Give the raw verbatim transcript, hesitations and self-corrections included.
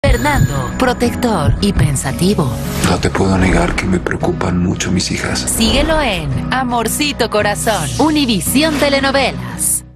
Fernando, protector y pensativo. No te puedo negar que me preocupan mucho mis hijas. Síguelo en Amorcito Corazón, Univisión Telenovelas.